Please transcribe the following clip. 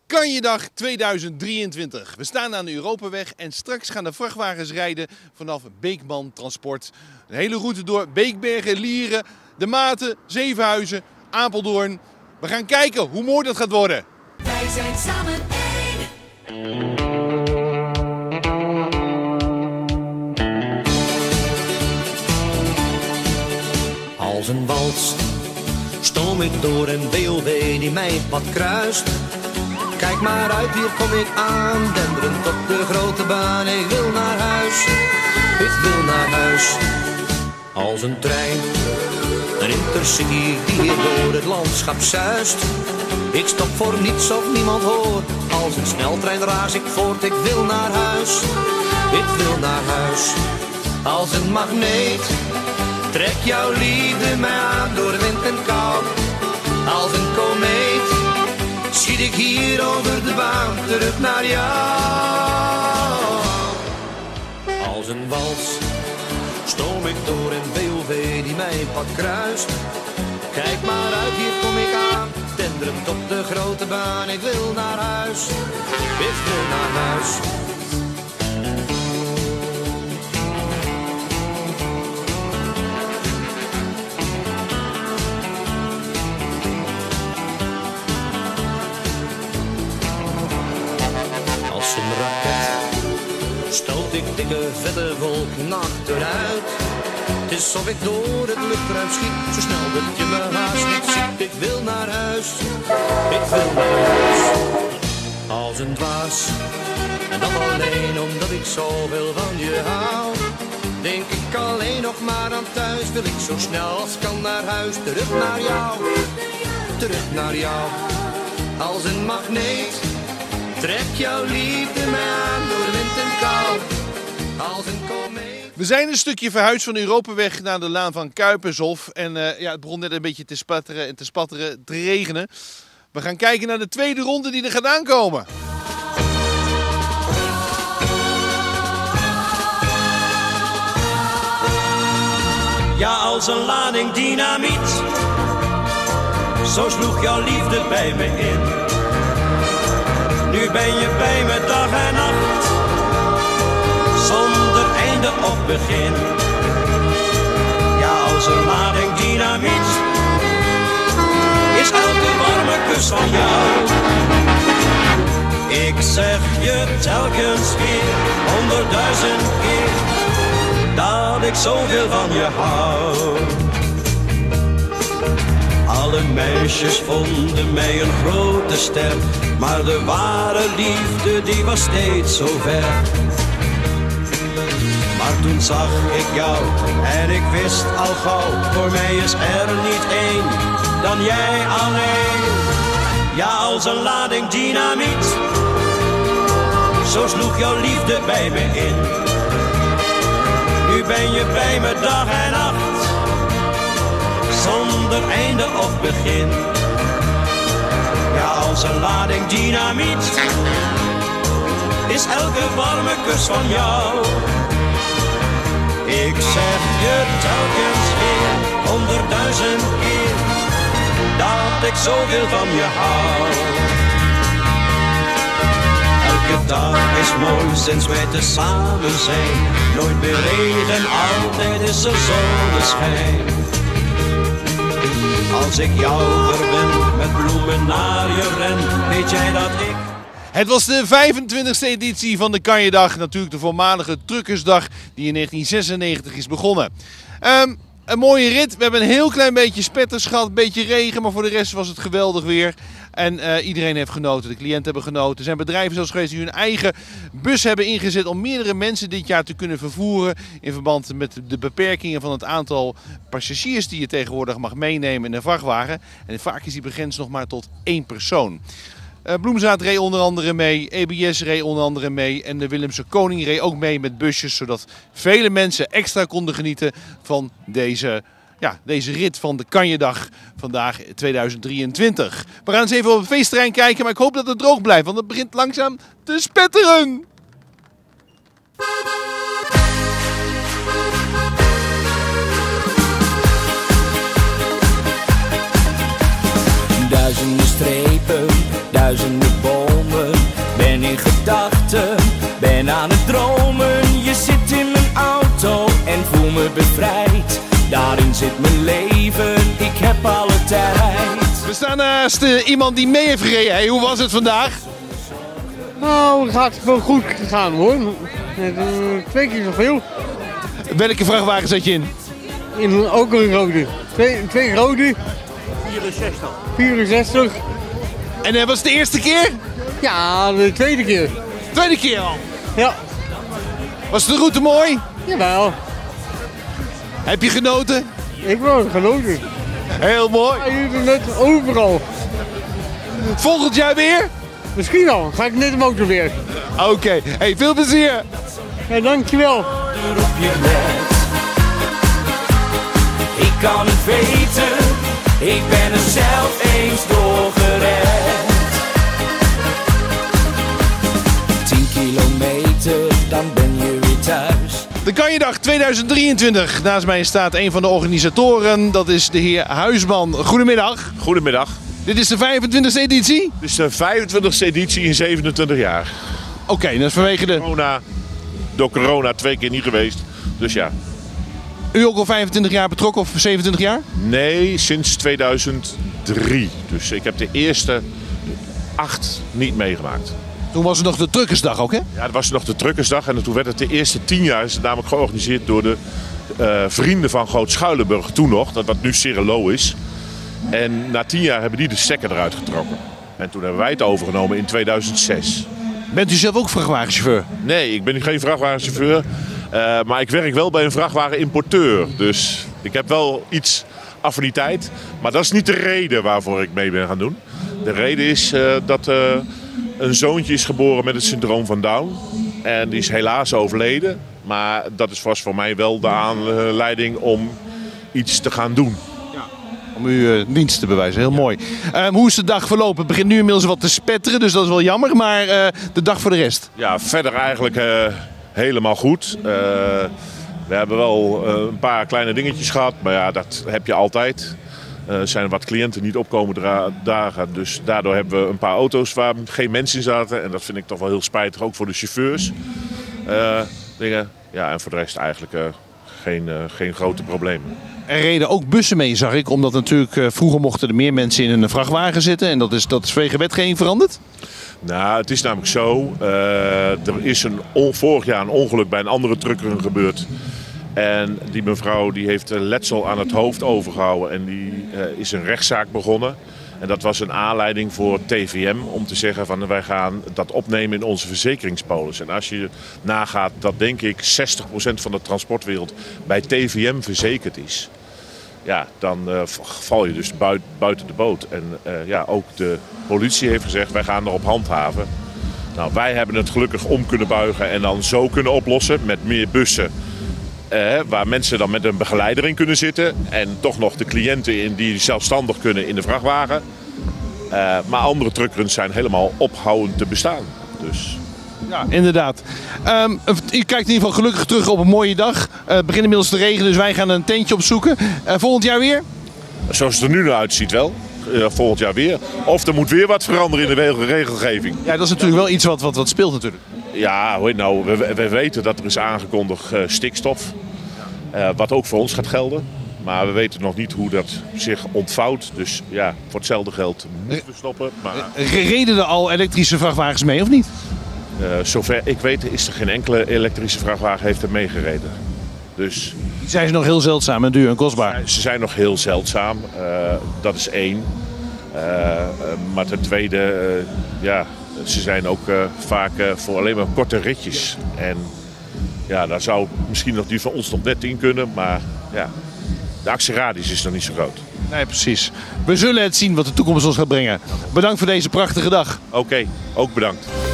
Kanjedag 2023. We staan aan de Europaweg en straks gaan de vrachtwagens rijden vanaf Beekman Transport. Een hele route door Beekbergen, Lieren, De Maten, Zevenhuizen, Apeldoorn. We gaan kijken hoe mooi dat gaat worden. Wij zijn samen één. Als een wals stoom ik door een BOW die mijn pad kruist. Kijk maar uit, hier kom ik aan, denderend op de grote baan. Ik wil naar huis, ik wil naar huis. Als een trein, een intercity die hier door het landschap zuist. Ik stop voor niets of niemand hoort, als een sneltrein raas ik voort. Ik wil naar huis, ik wil naar huis. Als een magneet trek jouw liefde mij aan door wind en kou. Als een komeet schiet ik hier over de baan terug naar jou. Als een wals stoom ik door een BOW die mijn pad kruist. Kijk maar uit, hier kom ik aan, tenderend op de grote baan. Ik wil naar huis, ik wil naar huis. Als een raket stoot ik dikke vette wolken achteruit. Het is of ik door het luchtruim schiet, zo snel dat je me haast niet ziet. Ik wil naar huis, ik wil naar huis. Als een dwaas, en dat alleen omdat ik zoveel van je hou. Denk ik alleen nog maar aan thuis, wil ik zo snel als kan naar huis. Terug naar jou, terug naar jou. Als een magneet trek jouw liefde mij aan door wind en kou. Als een komeet. We zijn een stukje verhuisd van de Europaweg naar de laan van Kuipershof. En het begon net een beetje te spatteren en te spatteren, te regenen. We gaan kijken naar de tweede ronde die er gaat aankomen. Ja, als een lading dynamiet, zo sloeg jouw liefde bij me in. Nu ben je bij me dag en nacht, zonder einde of begin. Ja, als een lading dynamiet, is elke warme kus van jou. Ik zeg je telkens weer, 100.000 keer, dat ik zoveel van je hou. Alle meisjes vonden mij een grote ster, maar de ware liefde die was steeds zo ver. Maar toen zag ik jou en ik wist al gauw, voor mij is er niet één dan jij alleen. Ja, als een lading dynamiet, zo sloeg jouw liefde bij me in. Nu ben je bij me dag en nacht, zonder einde of begin. Ja, als een lading dynamiet, is elke warme kus van jou. Ik zeg je telkens weer, 100.000 keer, dat ik zoveel van je hou. Elke dag is mooi sinds wij tezamen zijn. Nooit meer regen, altijd is er zonneschijn. Als ik jou verwend, met bloemen naar je ren, weet jij dat ik... Het was de 25e editie van de Kanjedag, natuurlijk de voormalige Truckersdag die in 1996 is begonnen. Een mooie rit, we hebben een heel klein beetje spetters gehad, een beetje regen, maar voor de rest was het geweldig weer. En iedereen heeft genoten, de cliënten hebben genoten. Er zijn bedrijven zoals geweest die hun eigen bus hebben ingezet om meerdere mensen dit jaar te kunnen vervoeren. In verband met de beperkingen van het aantal passagiers die je tegenwoordig mag meenemen in een vrachtwagen. En vaak is die begrensd nog maar tot 1 persoon. Bloemzaad reed onder andere mee, EBS reed onder andere mee en de Willemse Koning reed ook mee met busjes, zodat vele mensen extra konden genieten van deze rit van de Kanjedag vandaag 2023. We gaan eens even op het feestterrein kijken, maar ik hoop dat het droog blijft, want het begint langzaam te spetteren. Duizenden strepen, duizenden bomen. Ben in gedachten, ben aan het dromen. Je zit in mijn auto en voel me bevrijd. Daarin zit mijn leven, ik heb alle tijd. We staan naast iemand die mee heeft gereden. Hey, hoe was het vandaag? Nou, het gaat wel goed gegaan hoor. 2 keer zoveel. Welke vrachtwagen zat je in? Ook een rode. Twee rode. 64. En was het de eerste keer? Ja, de tweede keer. Tweede keer al. Ja, Was de route mooi? jawel. Heb je genoten? Ik word genoten. Heel mooi. Ja, jullie net overal. Volgend jaar weer? Misschien al. Ga ik net de motor weer. Oké. Hey, veel plezier. Ja, dankjewel. Roep je net. Ik kan het weten, ik ben er zelf eens doorgered. 10 kilometer, dan ben je weer thuis. De Kanjedag 2023. Naast mij staat een van de organisatoren. Dat is de heer Huisman. Goedemiddag. Goedemiddag. Dit is de 25e editie? Dit is de 25e editie in 27 jaar. Oké, dat is vanwege de... Door corona 2 keer niet geweest. Dus ja. U ook al 25 jaar betrokken of 27 jaar? Nee, sinds 2003. Dus ik heb de eerste 8 niet meegemaakt. Toen was het nog de Truckersdag ook, hè? Ja, dat was nog de Truckersdag. En toen werd het de eerste 10 jaar is het namelijk georganiseerd door de vrienden van Groot Schuilenburg. Toen nog, dat wat nu Cirelo is. En na 10 jaar hebben die de stekker eruit getrokken. En toen hebben wij het overgenomen in 2006. Bent u zelf ook vrachtwagenchauffeur? Nee, ik ben geen vrachtwagenchauffeur. Maar ik werk wel bij een vrachtwagenimporteur. Dus ik heb wel iets affiniteit. Maar dat is niet de reden waarvoor ik mee ben gaan doen. De reden is dat een zoontje is geboren met het syndroom van Down. En die is helaas overleden. Maar dat was voor mij wel de aanleiding om iets te gaan doen. Om uw dienst te bewijzen, heel mooi. Hoe is de dag verlopen? Het begint nu inmiddels wat te spetteren, dus dat is wel jammer. Maar de dag voor de rest? Ja, verder eigenlijk helemaal goed. We hebben wel een paar kleine dingetjes gehad, maar ja, dat heb je altijd. Er zijn wat cliënten niet opkomen dagen, dus daardoor hebben we een paar auto's waar geen mensen in zaten. En dat vind ik toch wel heel spijtig, ook voor de chauffeurs. Dingen. Ja, en voor de rest eigenlijk geen grote problemen. Er reden ook bussen mee, zag ik. Omdat natuurlijk vroeger mochten er meer mensen in een vrachtwagen zitten. En dat is vanwege wetgeving veranderd? Nou, het is namelijk zo. Er is vorig jaar een ongeluk bij een andere trucker gebeurd. En die mevrouw die heeft letsel aan het hoofd overgehouden. En die is een rechtszaak begonnen. En dat was een aanleiding voor TVM om te zeggen van wij gaan dat opnemen in onze verzekeringspolis. En als je nagaat dat denk ik 60% van de transportwereld bij TVM verzekerd is. Ja, dan val je dus buiten de boot. En ja, ook de politie heeft gezegd wij gaan erop handhaven. Nou, wij hebben het gelukkig om kunnen buigen en dan zo kunnen oplossen met meer bussen. Waar mensen dan met een begeleider in kunnen zitten. En toch nog de cliënten in die zelfstandig kunnen in de vrachtwagen. Maar andere truckers zijn helemaal ophoudend te bestaan. Dus. Ja, inderdaad. U kijkt in ieder geval gelukkig terug op een mooie dag. Het begint inmiddels te regenen, dus wij gaan een tentje opzoeken. Volgend jaar weer? Zoals het er nu naar uitziet wel. Volgend jaar weer. Of er moet weer wat veranderen in de regelgeving. Ja, dat is natuurlijk wel iets wat speelt natuurlijk. Ja, nou, we weten dat er is aangekondigd stikstof. Wat ook voor ons gaat gelden. Maar we weten nog niet hoe dat zich ontvouwt. Dus ja, voor hetzelfde geld moeten we stoppen. Maar reden er al elektrische vrachtwagens mee of niet? Zover ik weet is er geen enkele elektrische vrachtwagen heeft er meegereden. Dus Zijn ze nog heel zeldzaam en duur en kostbaar? ze zijn nog heel zeldzaam. Dat is 1. Maar ten tweede, ja, ze zijn ook vaak voor alleen maar korte ritjes. En ja, daar zou misschien nog die van ons nog net in kunnen. Maar ja, de actieradius is nog niet zo groot. Nee, precies. We zullen het zien wat de toekomst ons gaat brengen. Bedankt voor deze prachtige dag. Oké, ook bedankt.